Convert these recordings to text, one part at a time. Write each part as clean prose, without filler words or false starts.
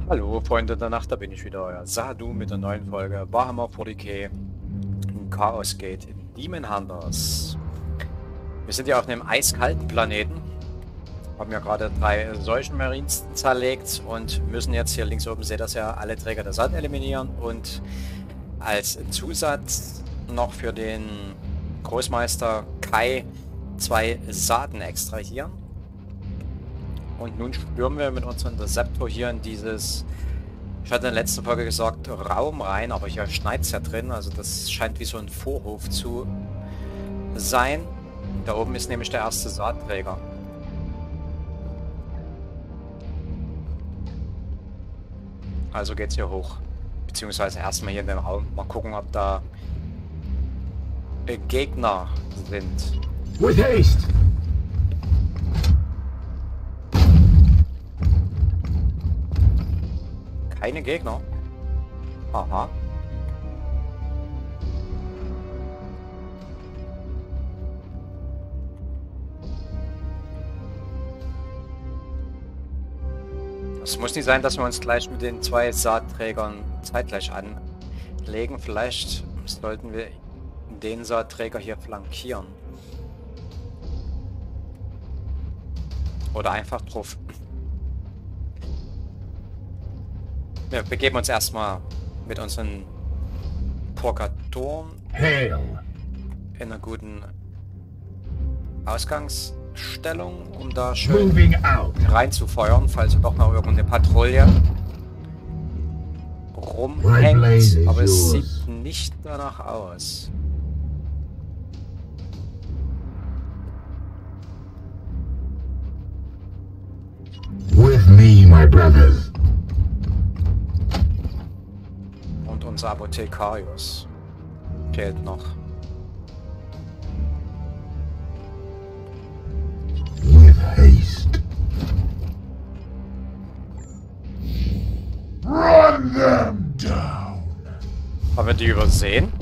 Hallo Freunde der Nacht, da bin ich wieder, euer Sadu mit der neuen Folge Warhammer 40k Chaos Gate in Demon Hunters. Wir sind ja auf einem eiskalten Planeten, haben ja gerade 3 solchen Marines zerlegt und müssen jetzt hier links oben, seht ihr das ja, alle Träger der Sand eliminieren und als Zusatz noch für den Großmeister Kai 2 Saaten extrahieren. Und nun stürmen wir mit unserem Interceptor hier in dieses, ich hatte in der letzten Folge gesagt, Raum rein, aber hier schneit es ja drin, also das scheint wie so ein Vorhof zu sein. Da oben ist nämlich der erste Saatträger. Also geht's hier hoch. Beziehungsweise erstmal hier in den Raum. Mal gucken, ob da Gegner sind. With haste! Keine Gegner. Aha. Es muss nicht sein, dass wir uns gleich mit den 2 Saatträgern zeitgleich anlegen. Vielleicht sollten wir den Saatträger hier flankieren. Oder einfach drauf. Wir begeben uns erstmal mit unseren Purgatoren in einer guten Ausgangsstellung, um da schön reinzufeuern, falls doch noch irgendeine Patrouille rumhängt. Aber es sieht nicht danach aus. With me, my brothers. Unser Apothekarius fehlt noch. With haste. Run them down. Haben wir die übersehen?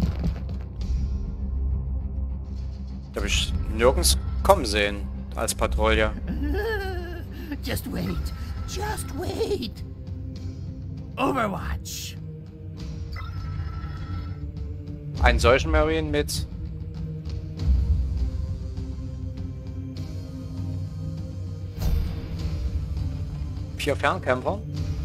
Die habe ich nirgends kommen sehen als Patrouille. Just wait. Just wait. Overwatch. Einen solchen Marine mit vier Fernkämpfern.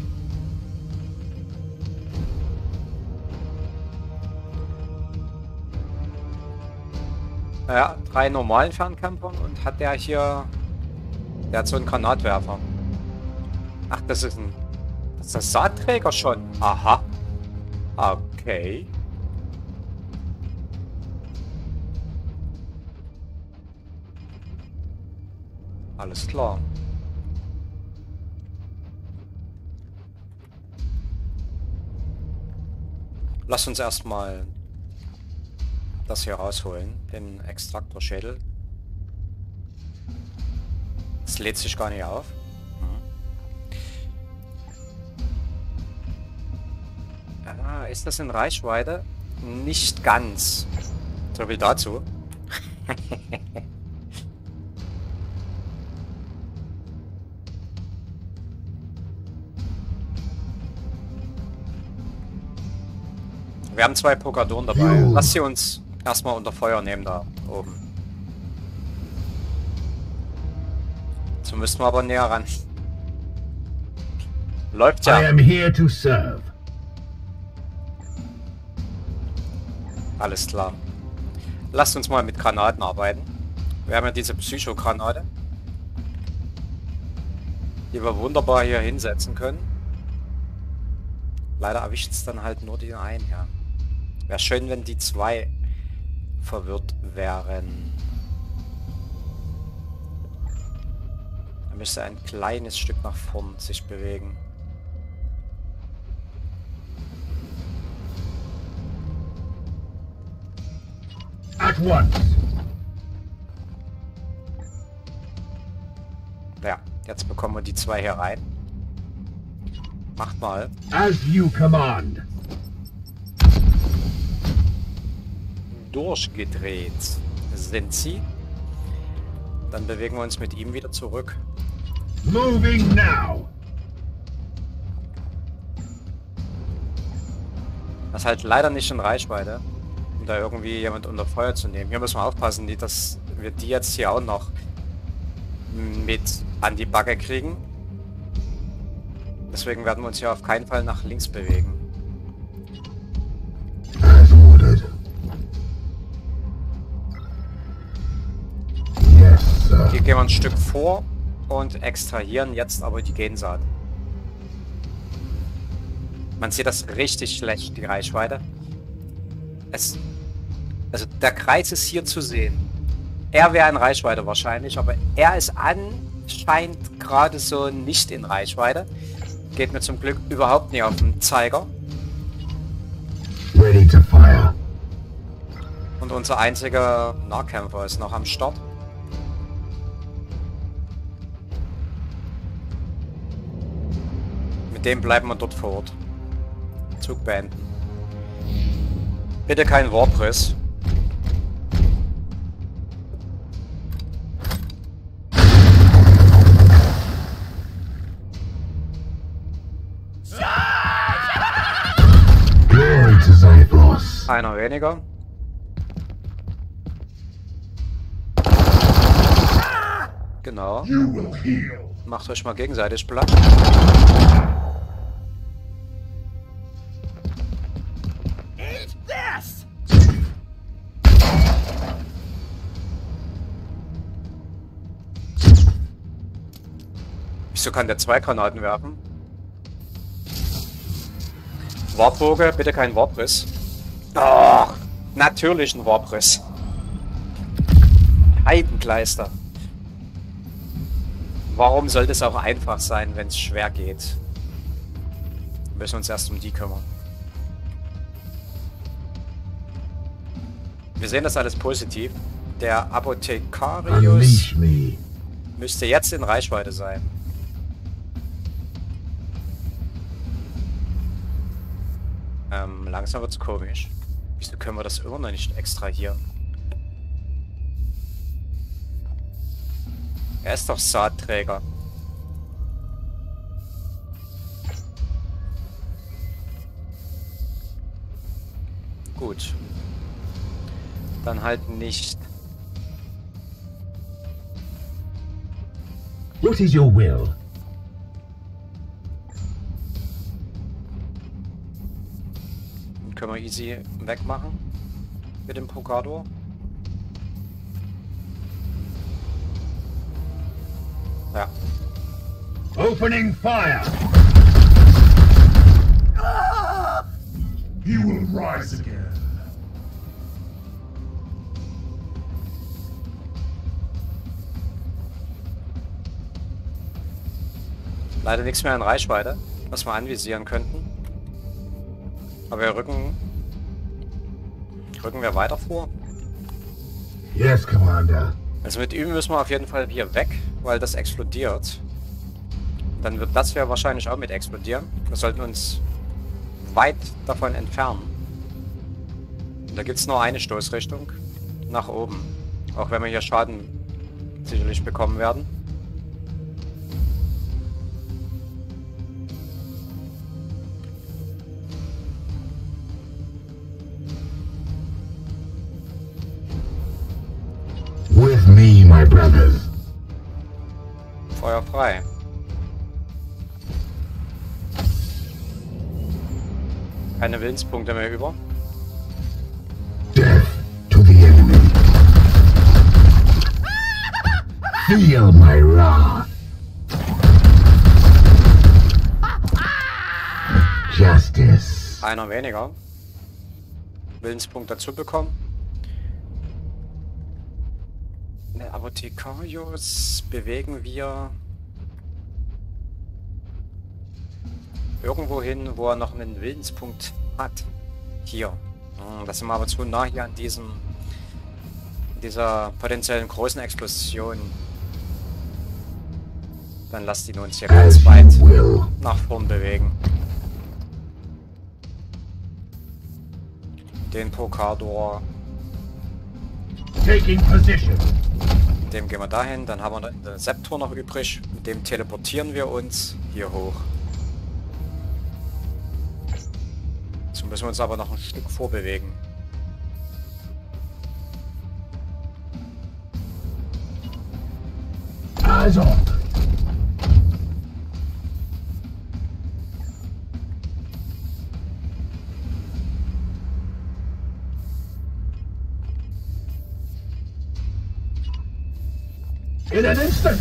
Naja, 3 normalen Fernkämpfern und hat der hier, der hat so einen Granatwerfer. Ach, das ist der Saatträger schon. Aha. Okay. Alles klar. Lass uns erstmal das hier rausholen, den Extraktorschädel. Es lädt sich gar nicht auf. Ist das in Reichweite? Nicht ganz. So viel dazu. Wir haben 2 Purgatoren dabei. Lass sie uns erstmal unter Feuer nehmen da oben. So müssten wir aber näher ran. Läuft ja. I am here to serve. Alles klar. Lasst uns mal mit Granaten arbeiten. Wir haben ja diese Psycho-Granate, die wir wunderbar hier hinsetzen können. Leider erwischt es dann halt nur den einen, ja. Wäre schön, wenn die 2 verwirrt wären. Er müsste ein kleines Stück nach vorn sich bewegen. At once. Ja, jetzt bekommen wir die 2 hier rein. Macht mal. As you command. Durchgedreht sind sie. Dann bewegen wir uns mit ihm wieder zurück. Moving now. Das ist halt leider nicht in Reichweite, um da irgendwie jemand unter Feuer zu nehmen. Hier müssen wir aufpassen, dass wir die jetzt hier auch noch mit an die Backe kriegen. Deswegen werden wir uns hier auf keinen Fall nach links bewegen. As ordered. Yes, sir. Hier gehen wir ein Stück vor und extrahieren jetzt aber die Gensaat. Man sieht das richtig schlecht, die Reichweite. Also der Kreis ist hier zu sehen. Er wäre in Reichweite wahrscheinlich, aber er ist anscheinend gerade so nicht in Reichweite. Geht mir zum Glück überhaupt nicht auf den Zeiger. Ready to fire. Und unser einziger Nahkämpfer ist noch am Start. Mit dem bleiben wir dort vor Ort. Zug beenden. Bitte kein Warpriss. Glory to Zythos. Einer weniger. Genau. You will heal. Macht euch mal gegenseitig platt. Eat this! Wieso kann der 2 Granaten werfen? Wartboge, bitte kein Warpriss. Oh, natürlich ein Warpriss. Heidenkleister. Warum sollte es auch einfach sein, wenn es schwer geht? Wir müssen uns erst um die kümmern. Wir sehen das alles positiv. Der Apothekarius Unleash me. müsste jetzt in Reichweite sein. Langsam wird's komisch. Wieso können wir das immer noch nicht extrahieren? Er ist doch Saatträger. Gut. Dann halt nicht. What is your will? Den können wir easy wegmachen. Mit dem Pokador. Ja. Opening fire. He will rise again. Leider nichts mehr in Reichweite, was wir anvisieren könnten. Aber wir rücken wir weiter vor. Yes, Commander. Also mit ihm müssen wir auf jeden Fall hier weg, weil das explodiert. Dann wird das ja wahrscheinlich auch mit explodieren. Wir sollten uns weit davon entfernen. Und da gibt es nur eine Stoßrichtung. Nach oben. Auch wenn wir hier Schaden sicherlich bekommen werden. With me, my brothers. Feuer frei. Keine Willenspunkte mehr über. Death to the enemy. Feel my wrath. Justice. Einer weniger. Willenspunkt dazu bekommen. Der Apothekarius bewegen wir irgendwo hin, wo er noch einen Willenspunkt hat. Hier. Das sind wir aber zu nah hier an dieser potenziellen großen Explosion. Dann lasst ihn uns hier ganz weit nach vorn bewegen. Den Pokador. Taking position. Mit dem gehen wir dahin. Dann haben wir den Septor noch übrig. Mit dem teleportieren wir uns hier hoch. Zum Müssen wir uns aber noch ein Stück vorbewegen. Eyes on. In an instant.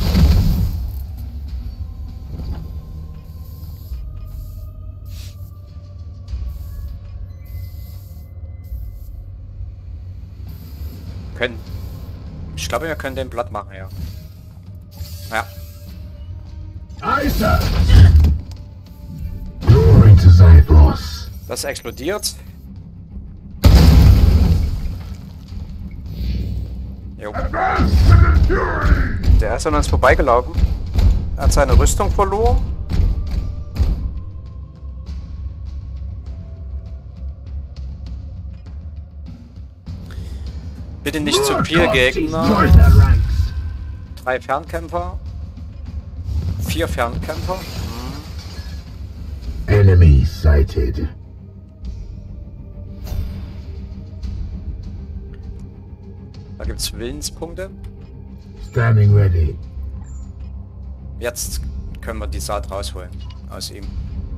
Ich glaube, wir können den platt machen, ja. Ja. Aye, sir. Glory to Zythos. Das explodiert. Jo. Der ist an uns vorbeigelaufen. Er hat seine Rüstung verloren. Bitte nicht zu viel Gegner. 3 Fernkämpfer. 4 Fernkämpfer. Enemy sighted. Da gibt es Willenspunkte. Standing ready. Jetzt können wir die Saat rausholen aus ihm.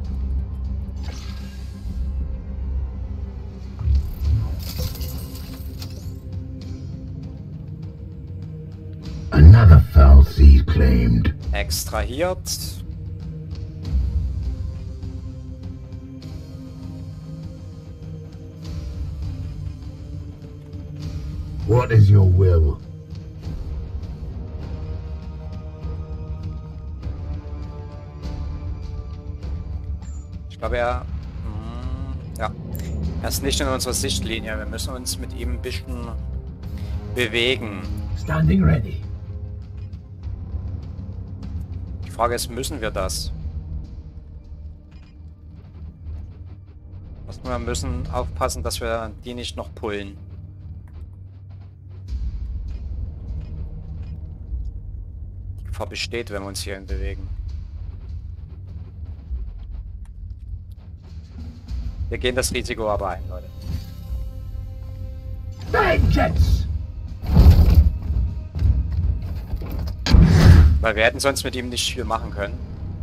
Another foul seed claimed. Extrahiert. What is your will? Ich glaube, ja, er ist nicht in unserer Sichtlinie. Wir müssen uns mit ihm ein bisschen bewegen. Standing ready. Die Frage ist, müssen wir das? Wir müssen aufpassen, dass wir die nicht noch pullen. Die Gefahr besteht, wenn wir uns hierhin bewegen. Wir gehen das Risiko aber ein, Leute. Vengeance! Weil wir hätten sonst mit ihm nicht viel machen können.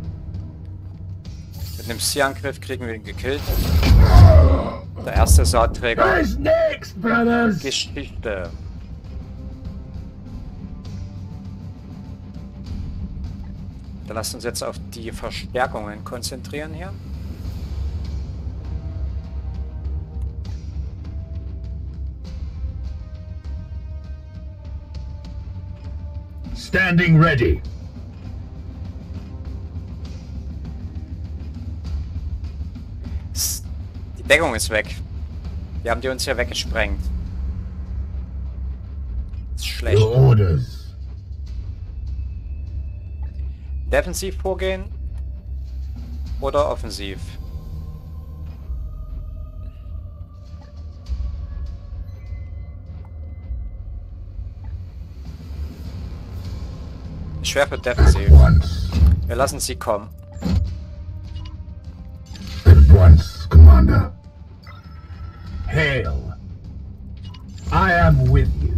Mit einem Seeangriff kriegen wir ihn gekillt. Der erste Saatträger. Who's next, brothers? Geschichte. Dann lasst uns jetzt auf die Verstärkungen konzentrieren hier. Standing ready. Die Deckung ist weg. Die haben die uns hier weggesprengt. Das ist schlecht. Your orders. Defensiv vorgehen oder offensiv? Schwer für defensiv. Once. Wir lassen sie kommen. At once, Commander. Hail. I am with you.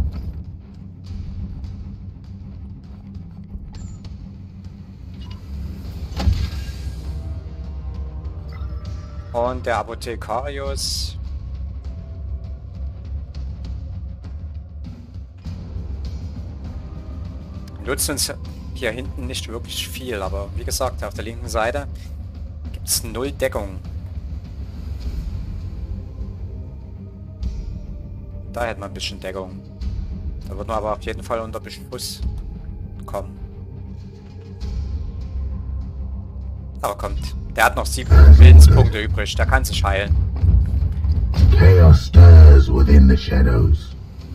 Und der Apothekarius. Nutzt uns hier hinten nicht wirklich viel, aber wie gesagt, auf der linken Seite gibt es 0 Deckung. Da hätten wir ein bisschen Deckung. Da würden wir aber auf jeden Fall unter Beschuss kommen. Aber kommt, der hat noch 7 Willenspunkte übrig, der kann sich heilen. Chaos stirs within the shadows.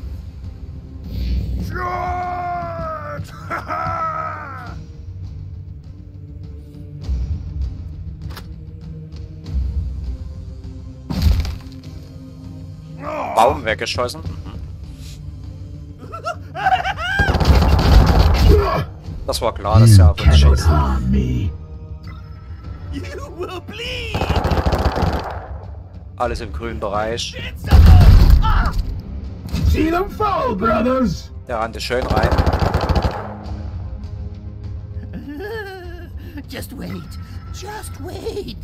Baum weggeschossen. Das war klar, dass er auf uns Cannot schießt. harm me. You will bleed! Alles im grünen Bereich. See them fall, brothers! Der rannte schön rein. Just wait. Just wait.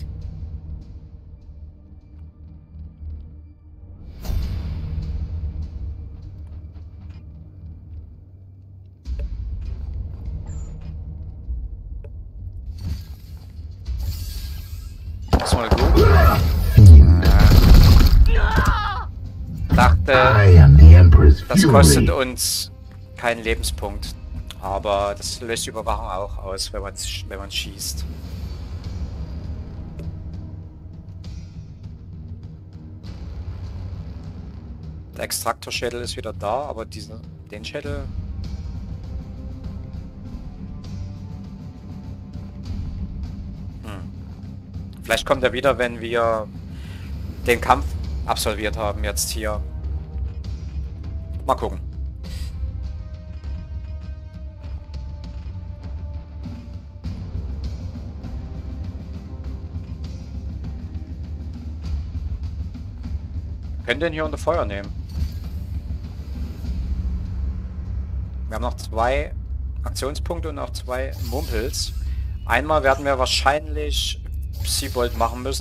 Das war gut. Fiend, Dachte, I am the Emperor's das kostet fury. uns keinen Lebenspunkt. Aber das löst die Überwachung auch aus, wenn man schießt. Der Extraktorschädel ist wieder da, aber den Schädel... Vielleicht kommt er wieder, wenn wir den Kampf absolviert haben jetzt hier. Mal gucken. Wir können den hier unter Feuer nehmen. Wir haben noch 2 Aktionspunkte und noch 2 Mumpels. Einmal werden wir wahrscheinlich Seabolt machen müssen.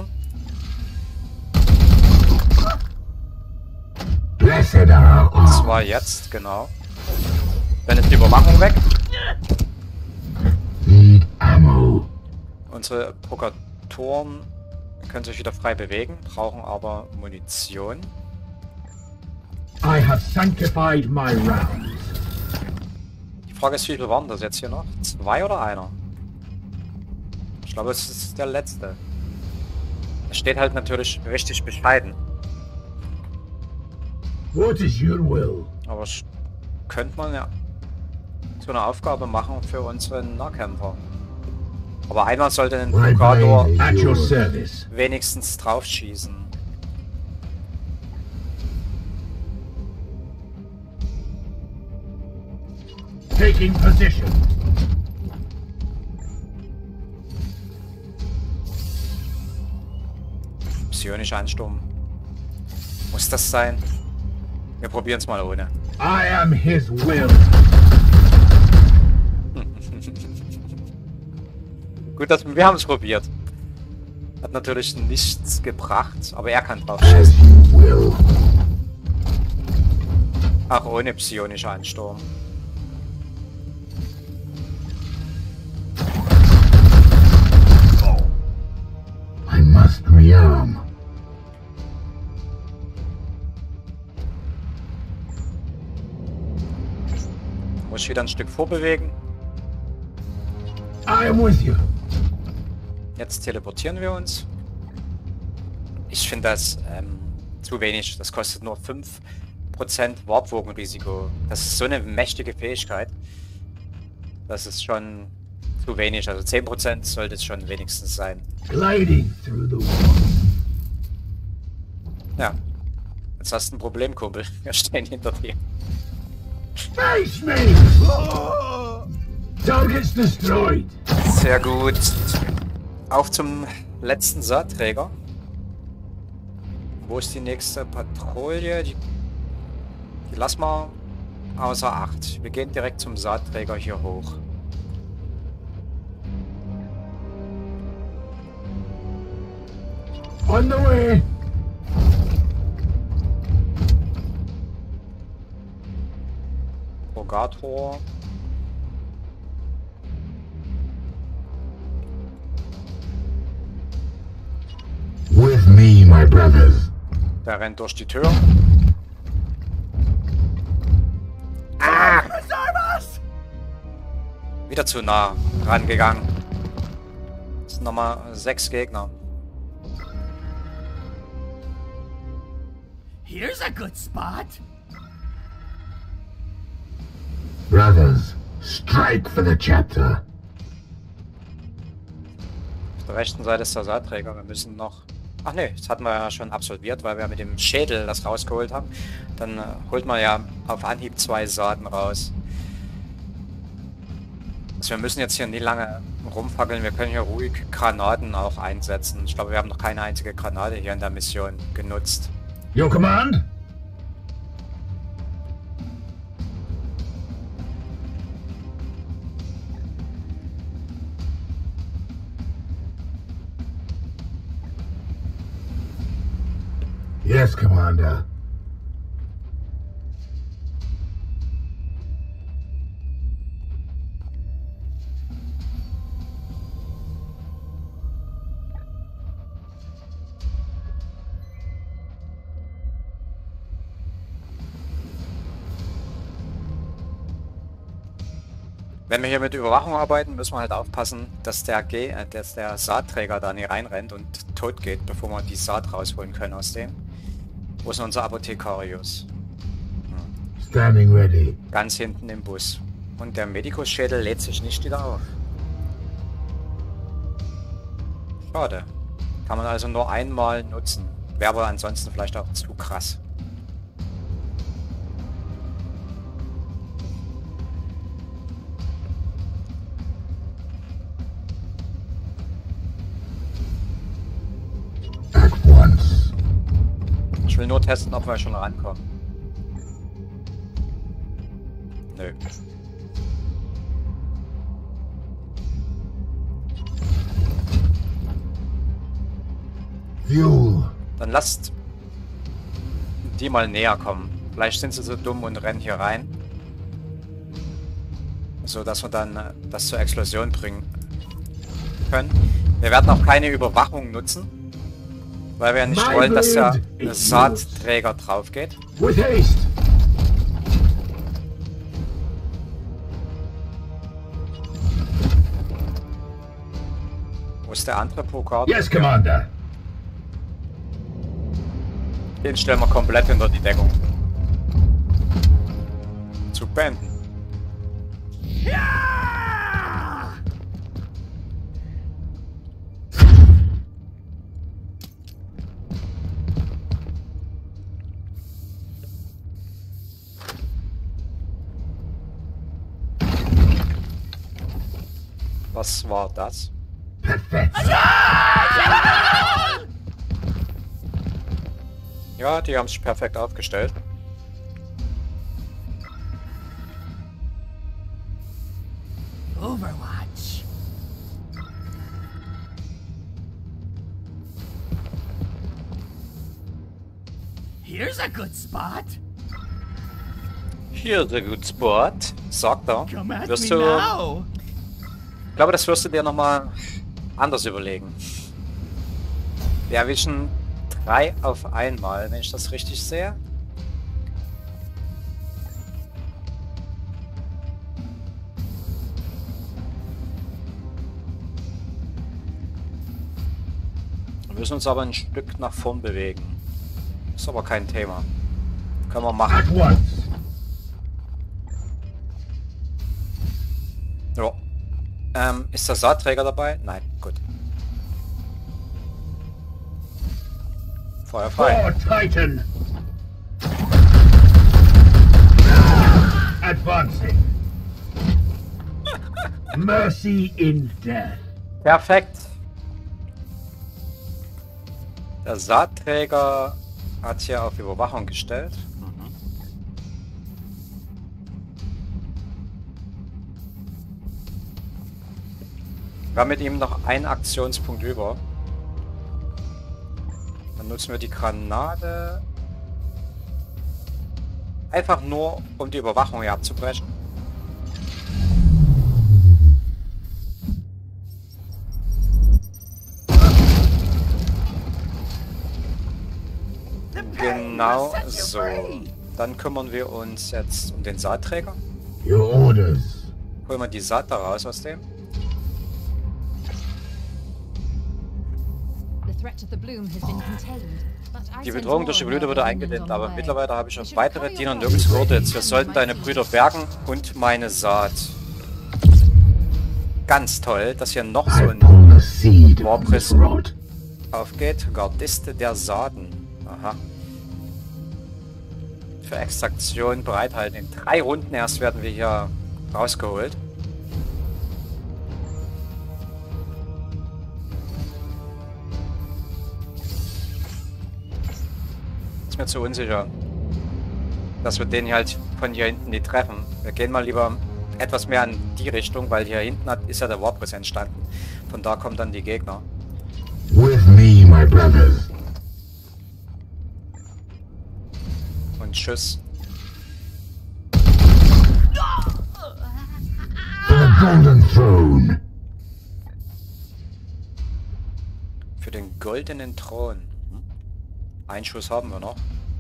Blessed are Und all. zwar jetzt, genau. Dann ist die Überwachung weg. Need ammo. Unsere Prokatoren können sich wieder frei bewegen, brauchen aber Munition. I have sanctified my rounds. Die Frage ist, wie viele waren das jetzt hier noch? 2 oder einer? Ich glaube, es ist der letzte. Es steht halt natürlich richtig bescheiden. What is your will? Aber könnte man ja so eine Aufgabe machen für unsere Nahkämpfer. Aber einmal sollte ein My Prokador blade is at your service. wenigstens drauf schießen. Taking position. Psionisch Ansturm. Muss das sein? Wir probieren es mal ohne. I am his will. Gut, wir haben es probiert. Hat natürlich nichts gebracht, aber er kann drauf As schießen. you will. Auch ohne psionischer Ansturm. I must rearm. Muss ich wieder ein Stück vorbewegen. I am with you. Jetzt teleportieren wir uns. Ich finde das zu wenig. Das kostet nur 5% Warpwogenrisiko. Das ist so eine mächtige Fähigkeit. Das ist schon zu wenig. Also 10% sollte es schon wenigstens sein. Gliding through the wall. Ja. Jetzt hast du ein Problem, Kumpel. Wir stehen hinter dir. Face me! Targets destroyed. Sehr gut. Auf zum letzten Saatträger. Wo ist die nächste Patrouille? Die lassen wir außer Acht. Wir gehen direkt zum Saatträger hier hoch. On the way. Rogator. With me, my brothers. Der rennt durch die Tür. Preserve us! Wieder zu nah rangegangen. Das sind nochmal 6 Gegner. Here's a good spot. Brothers, strike for the chapter. Auf der rechten Seite ist der Saatträger. Wir müssen noch... Ach ne, das hatten wir ja schon absolviert, weil wir mit dem Schädel das rausgeholt haben. Dann holt man ja auf Anhieb 2 Saaten raus. Also wir müssen jetzt hier nie lange rumfackeln. Wir können hier ruhig Granaten auch einsetzen. Ich glaube, wir haben noch keine einzige Granate hier in der Mission genutzt. Your command? Yes, Commander. Wenn wir hier mit Überwachung arbeiten, müssen wir halt aufpassen, dass der Saatträger da nicht reinrennt und tot geht, bevor wir die Saat rausholen können aus dem. Wo ist unser Apothekarius? Standing ready. Ganz hinten im Bus. Und der Medikus-Schädel lädt sich nicht wieder auf. Schade. Kann man also nur einmal nutzen. Wäre aber ansonsten vielleicht auch zu krass. At once. Ich will nur testen, ob wir schon rankommen. Nö. Fuel. Dann lasst die mal näher kommen. Vielleicht sind sie so dumm und rennen hier rein. So dass wir dann das zur Explosion bringen können. Wir werden auch keine Überwachung nutzen. Weil wir ja nicht wollen, dass der Saatträger drauf geht. With haste. Wo ist der andere Pokal? Yes, Commander. Den stellen wir komplett hinter die Deckung. Zu beenden. Was war das? Pathetic. Ja, die haben sich perfekt aufgestellt. Overwatch. Here's a good spot. Hier ist der Good Spot, sagt er. Come at Wirst me du, now. ich glaube, das wirst du dir nochmal anders überlegen. Wir erwischen 3 auf einmal, wenn ich das richtig sehe. Wir müssen uns aber ein Stück nach vorn bewegen. Ist aber kein Thema. Können wir At machen. once. Ja. Ist der Saatträger dabei? Nein, gut. Feuer frei. For Titan. Advancing. Mercy in death. Perfekt. Der Saatträger hat hier auf Überwachung gestellt. Wir haben mit ihm noch einen Aktionspunkt über. Dann nutzen wir die Granate. Einfach nur, um die Überwachung hier abzubrechen. Genau so. Dann kümmern wir uns jetzt um den Saatträger. Your orders. Holen wir die Saat da raus aus dem. Die Bedrohung durch die Blüte wurde eingedämmt, aber mittlerweile habe ich auf weitere Diener nirgends geortet. Wir sollten deine Brüder bergen und meine Saat. Ganz toll, dass hier noch so ein Upon the seed of Warbriss this rod. aufgeht. Gardiste der Saaten. Aha. Für Extraktion bereithalten. In 3 Runden erst werden wir hier rausgeholt. ist mir zu unsicher, dass wir den hier halt von hier hinten nicht treffen. Wir gehen mal lieber etwas mehr in die Richtung, weil hier hinten ist ja der Warpriss entstanden. Von da kommen dann die Gegner. With me, my brothers. Und tschüss. For the golden throne. Für den goldenen Thron. Einen Schuss haben wir noch.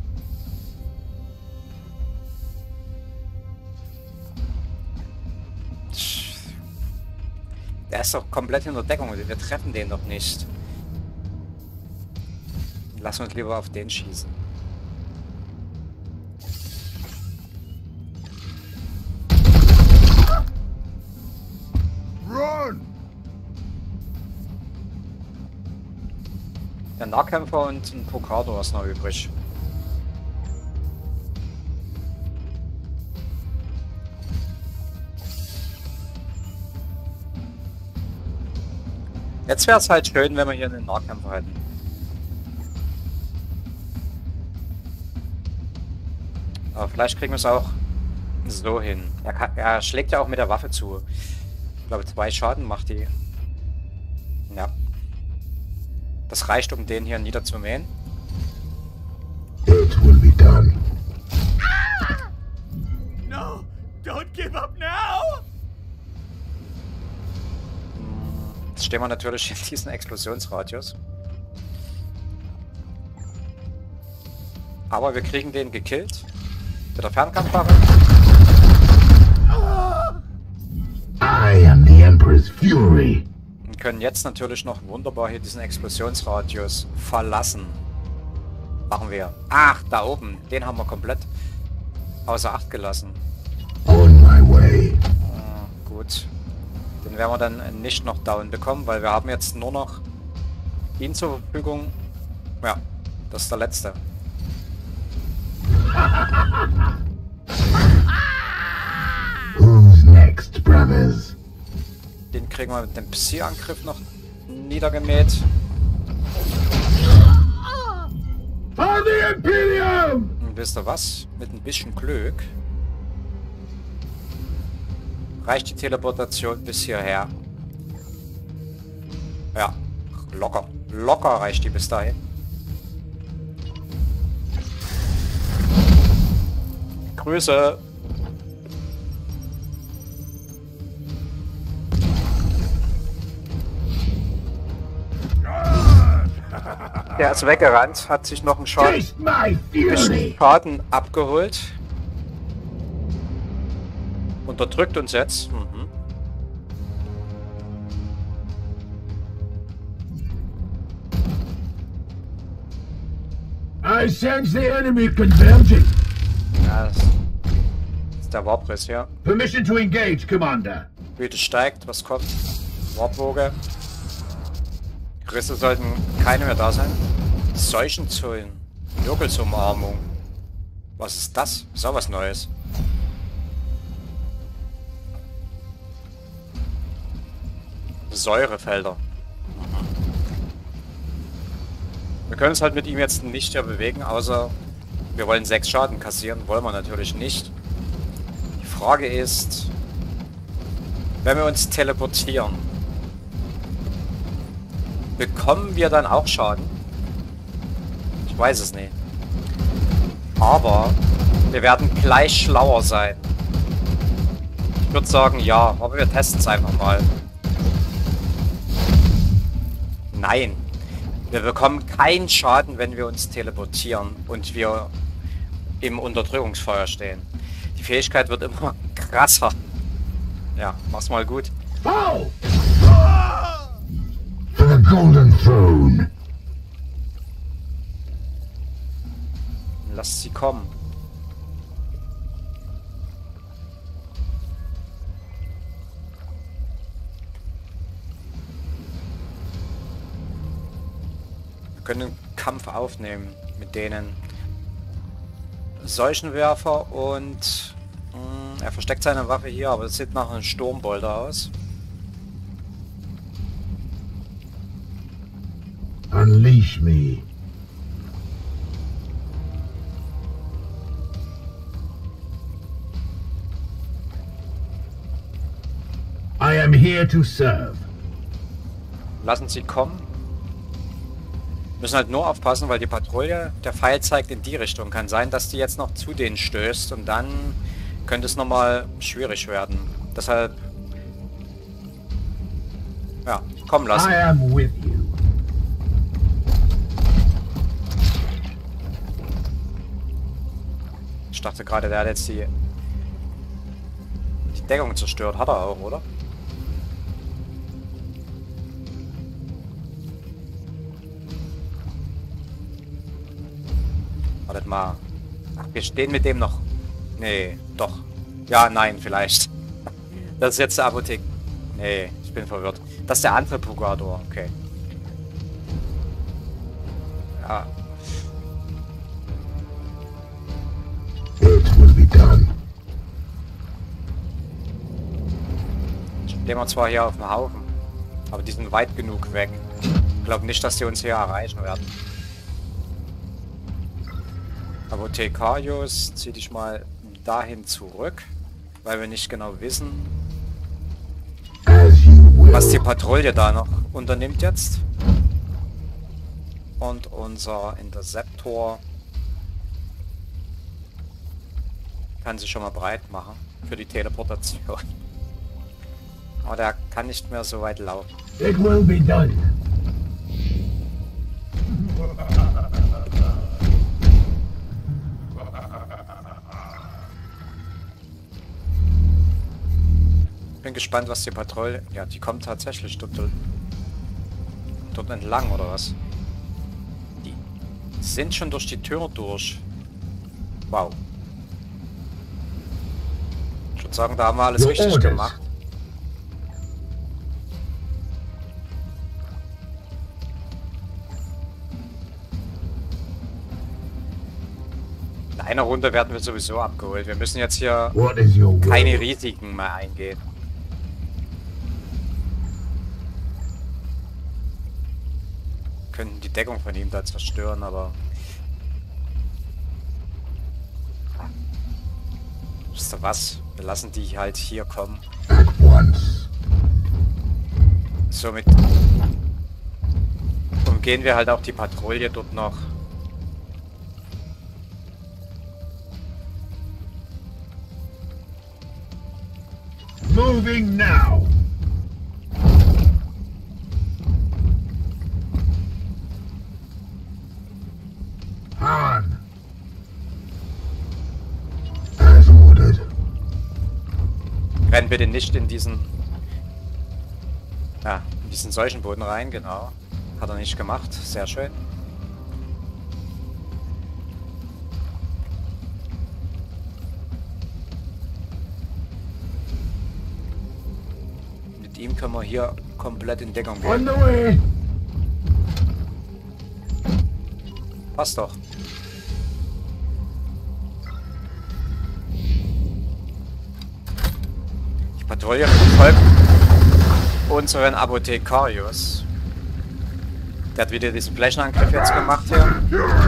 Der ist doch komplett in der Deckung. Wir treffen den doch nicht. Lass uns lieber auf den schießen. Run! Der Nahkämpfer und ein Pokator ist noch übrig. Jetzt wäre es halt schön, wenn wir hier einen Nahkämpfer hätten. Aber vielleicht kriegen wir es auch so hin. Er schlägt ja auch mit der Waffe zu. Ich glaube, 2 Schaden macht die. Ja. Das reicht, um den hier niederzumähen. It will be done. No! Don't give up now! Jetzt stehen wir natürlich in diesem Explosionsradius. Aber wir kriegen den gekillt. Mit der Fernkampfwaffe. I am the Emperor's fury. Und können jetzt natürlich noch wunderbar hier diesen Explosionsradius verlassen. Machen wir. Ach, da oben. Den haben wir komplett außer Acht gelassen. On my way. Gut. Den werden wir dann nicht noch down bekommen, weil wir haben jetzt nur noch ihn zur Verfügung. Ja, das ist der letzte. Who's next, brothers? Den kriegen wir mit dem Psi-Angriff noch niedergemäht. For the Imperium! Und wisst ihr was? Mit ein bisschen Glück reicht die Teleportation bis hierher. Ja, locker. Locker reicht die bis dahin. Grüße. Der ist weggerannt, hat sich noch einen Taste my fury! Schaden abgeholt. Unterdrückt uns jetzt. I sense the enemy converging. Ja, das ist der Warpriss hier. Permission to engage, Commander. Güte steigt, was kommt? Warpwoge. Risse sollten keine mehr da sein. Seuchenzullen. Nörgelsumarmung. Was ist das? Ist auch was Neues. Säurefelder. Wir können uns halt mit ihm jetzt nicht mehr bewegen, außer wir wollen 6 Schaden kassieren. Wollen wir natürlich nicht. Die Frage ist, wenn wir uns teleportieren, bekommen wir dann auch Schaden? Ich weiß es nicht. Aber wir werden gleich schlauer sein. Ich würde sagen, ja, aber wir testen es einfach mal. Nein. Wir bekommen keinen Schaden, wenn wir uns teleportieren und wir im Unterdrückungsfeuer stehen. Die Fähigkeit wird immer krasser. Ja, mach's mal gut. Oh! For the golden throne. Lasst sie kommen. Wir können den Kampf aufnehmen mit denen. Seuchenwerfer und er versteckt seine Waffe hier, aber es sieht nach einem Sturmbolter aus. Unleash me. here to serve. Lassen Sie kommen. Müssen halt nur aufpassen, weil die Patrouille, der Pfeil zeigt in die Richtung. Kann sein, dass die jetzt noch zu denen stößt und dann könnte es nochmal schwierig werden. Deshalb... Ja, kommen lassen. I am with you. Ich dachte gerade, der hat jetzt die Deckung zerstört. Hat er auch, oder? Wartet mal. Ach, wir stehen mit dem noch. Nee, doch. Ja, nein, vielleicht. Das ist jetzt der Apotheke. Nee, ich bin verwirrt. Das ist der andere Pugador. Okay. Ja. It will be done. Stehen wir zwar hier auf dem Haufen, aber die sind weit genug weg. Ich glaube nicht, dass die uns hier erreichen werden. Apothekarius, zieh dich mal dahin zurück, weil wir nicht genau wissen, As you will. was die Patrouille da noch unternimmt jetzt. Und unser Interceptor kann sich schon mal breit machen für die Teleportation. Aber der kann nicht mehr so weit laufen. It will be done. Bin gespannt, was die Patrouille... Ja, die kommt tatsächlich dort entlang, oder was? Die sind schon durch die Tür durch. Wow. Ich würde sagen, da haben wir alles Your richtig orders. gemacht. In einer Runde werden wir sowieso abgeholt. Wir müssen jetzt hier What is your will? keine Risiken mehr eingehen. Könnten die Deckung von ihm da zerstören, aber... Wisst ihr was? Wir lassen die halt hier kommen. At once. Somit umgehen wir halt auch die Patrouille dort noch. Moving now. On. As ordered. Rennen bitte nicht in diesen... Ja, in diesen solchen Boden rein, genau. Hat er nicht gemacht. Sehr schön. Mit ihm können wir hier komplett in Deckung On gehen. the way. Passt doch. Die Patrouille verfolgt unseren Apothekarius. Der hat wieder diesen Flächenangriff jetzt gemacht hier.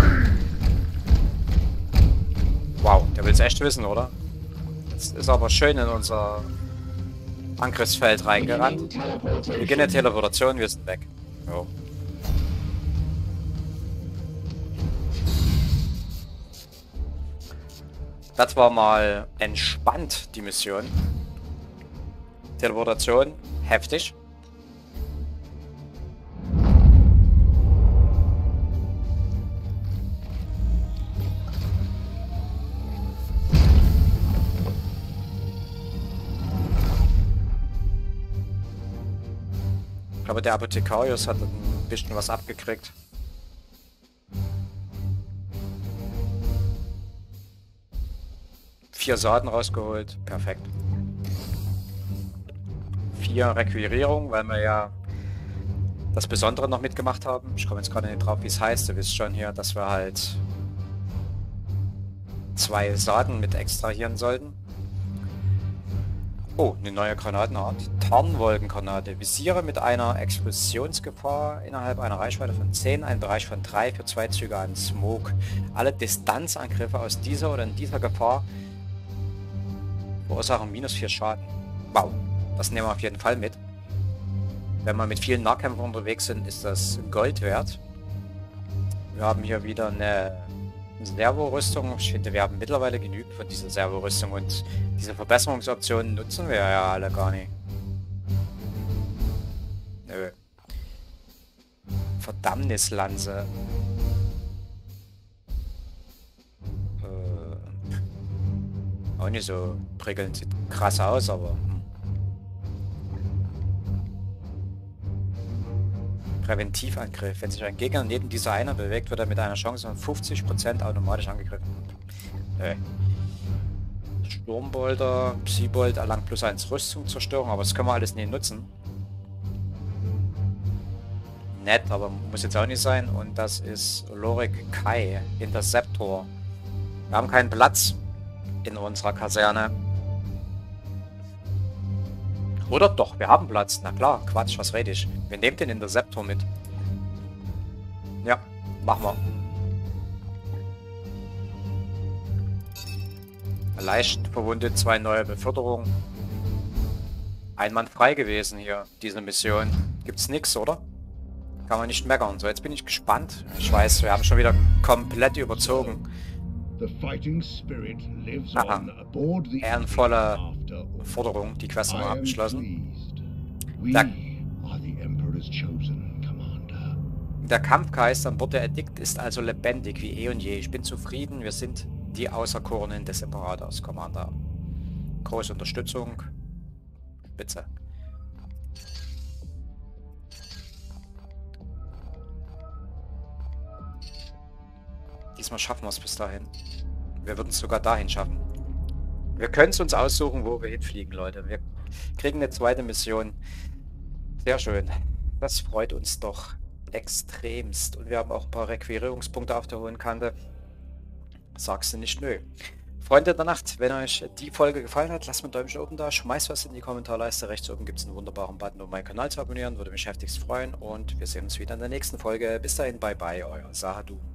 Wow, der will es echt wissen, oder? Jetzt ist aber schön in unser Angriffsfeld reingerannt. Beginn der Teleportation, wir sind weg. Jo. Das war mal entspannt, die Mission. Teleportation, heftig. Ich glaube, der Apothekarius hat ein bisschen was abgekriegt. Vier Saaten rausgeholt. Perfekt. 4 Requirierung, weil wir ja das Besondere noch mitgemacht haben. Ich komme jetzt gerade nicht drauf, wie es heißt. Ihr wisst schon hier, dass wir halt 2 Saaten mit extrahieren sollten. Oh, eine neue Granatenart. Tarnwolkengranate. Visiere mit einer Explosionsgefahr innerhalb einer Reichweite von 10, einen Bereich von 3 für 2 Züge an Smoke. Alle Distanzangriffe aus dieser oder in dieser Gefahr verursachen -4 Schaden. Wow, das nehmen wir auf jeden Fall mit. Wenn wir mit vielen Nahkämpfern unterwegs sind, ist das Gold wert. Wir haben hier wieder eine Servo-Rüstung. Ich finde, wir haben mittlerweile genügend von dieser Servo-Rüstung und diese Verbesserungsoptionen nutzen wir ja alle gar nicht. Nö. Verdammnislanze. Auch nicht so prickelnd. Sieht krass aus, aber... Präventivangriff. Wenn sich ein Gegner neben dieser einer bewegt, wird er mit einer Chance von 50% automatisch angegriffen. Sturmbolter, Psybolt erlangt +1 Rüstung, Zerstörung, aber das können wir alles nicht nutzen. Nett, aber muss jetzt auch nicht sein. Und das ist Lorik Kai, Interceptor. Wir haben keinen Platz in unserer Kaserne. Oder doch, wir haben Platz. Na klar, Quatsch, was rede ich? Wir nehmen den Interceptor mit. Ja, machen wir. Leicht verwundet, 2 neue Beförderungen. Ein Mann frei gewesen hier, diese Mission. Gibt's nix, oder? Kann man nicht meckern. So, jetzt bin ich gespannt. Ich weiß, wir haben schon wieder komplett überzogen. Aha. Ehrenvolle Forderung, die Quest haben wir abgeschlossen. Der Kampfgeist an Bord der Edikt ist also lebendig wie eh und je. Ich bin zufrieden, wir sind die Auserkorenen des Imperators, Commander. Große Unterstützung. Spitze. Diesmal schaffen wir es bis dahin. Wir würden es sogar dahin schaffen. Wir können es uns aussuchen, wo wir hinfliegen, Leute. Wir kriegen eine zweite Mission. Sehr schön. Das freut uns doch extremst. Und wir haben auch ein paar Requirierungspunkte auf der hohen Kante. Sagst du nicht nö. Freunde der Nacht, wenn euch die Folge gefallen hat, lasst mir ein Däumchen oben da, schmeißt was in die Kommentarleiste. Rechts oben gibt es einen wunderbaren Button, um meinen Kanal zu abonnieren. Würde mich heftigst freuen. Und wir sehen uns wieder in der nächsten Folge. Bis dahin, bye bye, euer Sahadu.